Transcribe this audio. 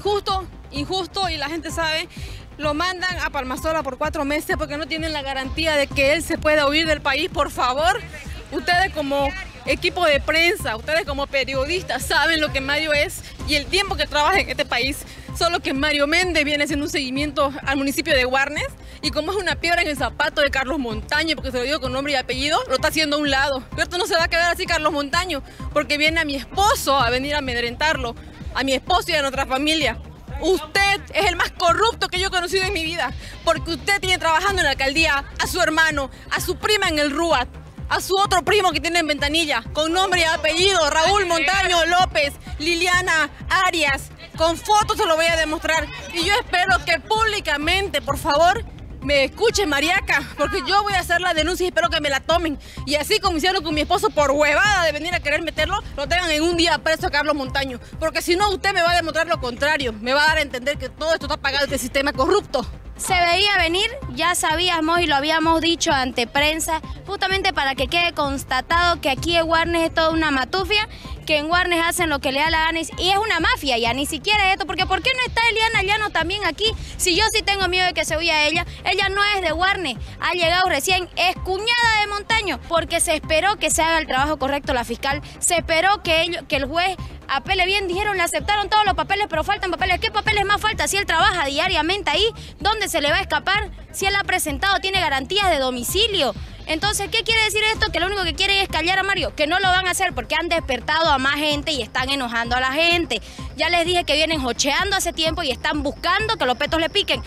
injusto y la gente sabe, lo mandan a Palmasola por 4 meses porque no tienen la garantía de que él se pueda huir del país. Por favor, ustedes como equipo de prensa, ustedes como periodistas saben lo que Mario es y el tiempo que trabaja en este país. Solo que Mario Méndez viene haciendo un seguimiento al municipio de Guarnes y como es una piedra en el zapato de Carlos Montaño, porque se lo digo con nombre y apellido, lo está haciendo a un lado. Pero esto no se va a quedar así, Carlos Montaño, porque viene a mi esposo a venir a amedrentarlo, a mi esposo y a nuestra familia. Usted es el más corrupto que yo he conocido en mi vida, porque usted tiene trabajando en la alcaldía a su hermano, a su prima en el RUAT, a su otro primo que tiene en Ventanilla, con nombre y apellido, Raúl Montaño López, Liliana Arias, con fotos se lo voy a demostrar. Y yo espero que públicamente, por favor, me escuche Mariaca, porque yo voy a hacer la denuncia y espero que me la tomen. Y así como hicieron con mi esposo por huevada de venir a querer meterlo, lo tengan en un día preso a Carlos Montaño. Porque si no, usted me va a demostrar lo contrario. Me va a dar a entender que todo esto está pagado este sistema corrupto. Se veía venir, ya sabíamos y lo habíamos dicho ante prensa, justamente para que quede constatado que aquí en Guarnes es toda una matufia, que en Guarnes hacen lo que le da la gana y es una mafia ya, ni siquiera esto, porque ¿por qué no está Eliana Llano también aquí? Si yo sí tengo miedo de que se huya ella no es de Guarnes, ha llegado recién, es cuñada de Montaño, porque se esperó que se haga el trabajo correcto la fiscal, se esperó que el juez apele bien, dijeron, le aceptaron todos los papeles, pero faltan papeles. ¿Qué papeles más falta? Si él trabaja diariamente ahí, ¿dónde se le va a escapar? Si él ha presentado, tiene garantías de domicilio. Entonces, ¿qué quiere decir esto? Que lo único que quieren es callar a Mario, que no lo van a hacer porque han despertado a más gente y están enojando a la gente. Ya les dije que vienen jocheando hace tiempo y están buscando que los petos le piquen.